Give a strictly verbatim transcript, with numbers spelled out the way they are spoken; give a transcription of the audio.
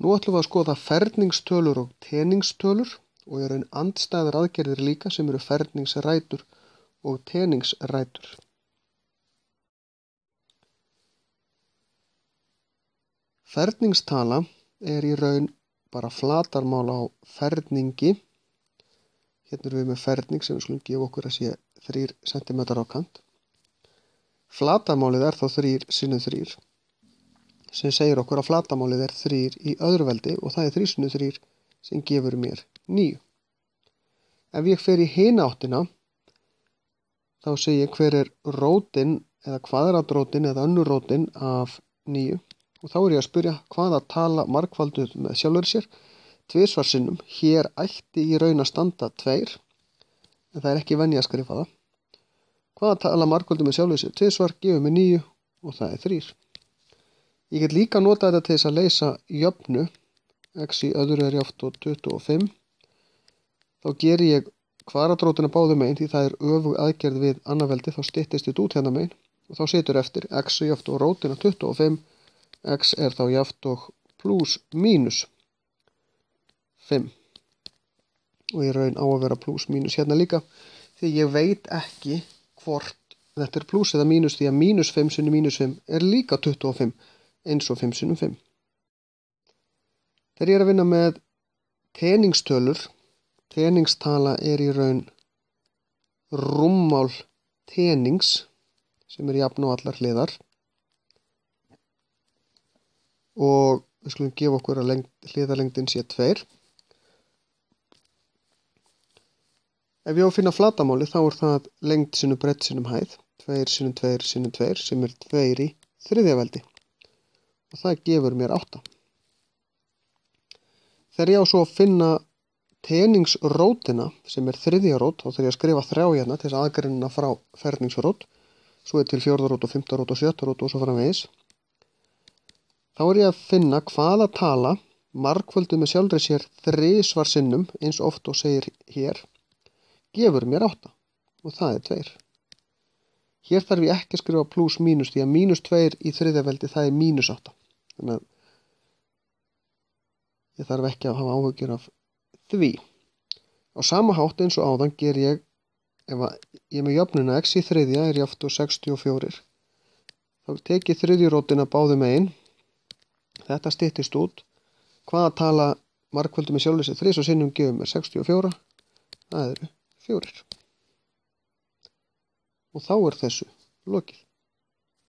Nú ætlum við að skoða ferningstölur og teningstölur og í raun andstæðar aðgerðir líka sem eru ferningsrætur og teningsrætur. Ferningstala er í raun bara flatarmál á ferningi. Hérna erum við með ferning sem við skulum gefa okkur að sé þrír sentimetrar á kant. Flatarmálið er þá þrír sinnum þrír sem segir okkur að flatarmálið er þrír í öðruveldi og það er þrír sinnum þrír sem gefur mér níu. Ef ég fer í hina áttina þá segi ég hver er rótin eða kvadratrótin eða önnur rótin af níu og þá er ég að spyrja hvaða tala margfalduð með sjálfur sér tvisvar sinnum. Hér ætti í raun að standa tveir en það er ekki venja að skrifa það. Hvaða tala margfalduð með sjálfur sér tvisvar gefur mér níu og það er þrír. Ég get líka notað þetta til þess að leysa jöfnu, x í öðru er jafnt og tuttugu og fimm. Þá ger ég kvadratrótina báðum megin því það er öfug aðgerð við annað veldi, þá styttist þetta út hérna megin og þá situr eftir x er jafnt og rótin af tuttugu og fimm, x er þá jafnt og plús mínus fimm. Og ég raun á að vera plús mínus hérna líka því ég veit ekki hvort þetta er plús eða mínus því að mínus fimm sinnum mínus fimm er líka tuttugu og fimm eins og fimm sinnum fimm. Þegar ég er að vinna með teningstölur, teningstala er í raun rúmmál tenings sem er jafn á allar hliðar og við skulum gefa okkur að lengd, hliðarlengdin sé tveir. Ef ég á að finna flatarmáli þá er það lengd sinnum breidd sinnum hæð, tveir sinnum tveir sinnum tveir sem er tveir í þriðja veldi og það gefur mér átta. Þegar ég á svo að finna teningsrótina sem er þriðja rót, þá þarf ég að skrifa þrjá hérna til þess að aðgreinina frá ferningsrót, svo er til fjórða rót og fimmta rót og sjötta rót og svo framvegis. Þá er ég að finna hvaða tala margfölduð með sjálfri sér þrisvar sinnum eins oft og segir hér gefur mér átta og það er tveir. Hér þarf ég ekki að skrifa plús mínus því að mínus tveir í þriðja veldi það er mínus átta. Þannig að ég þarf ekki að hafa áhyggjur af því. Á sama hátt eins og áðan ger ég, ef ég er með jöfnuna x í þriðja er jafnt og sextíu og fjögur. Þá tek ég þriðju rótina báðum megin. Þetta styttist út. Hvaða tala margfölduð með sjálfri sér þrisvar sinnum gefur mér sextíu og fjögur. Það eru fjórir. Og þá er þessu lokið.